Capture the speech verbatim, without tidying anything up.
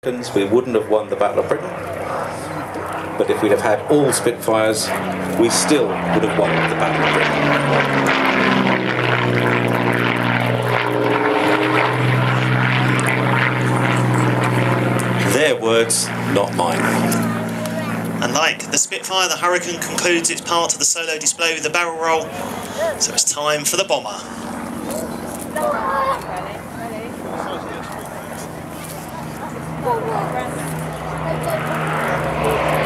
We wouldn't have won the Battle of Britain, but if we'd have had all Spitfires, we still would have won the Battle of Britain. Their words, not mine. And like the Spitfire, the Hurricane concludes its part of the solo display with the barrel roll, so it's time for the Bomber. Ready? Ready?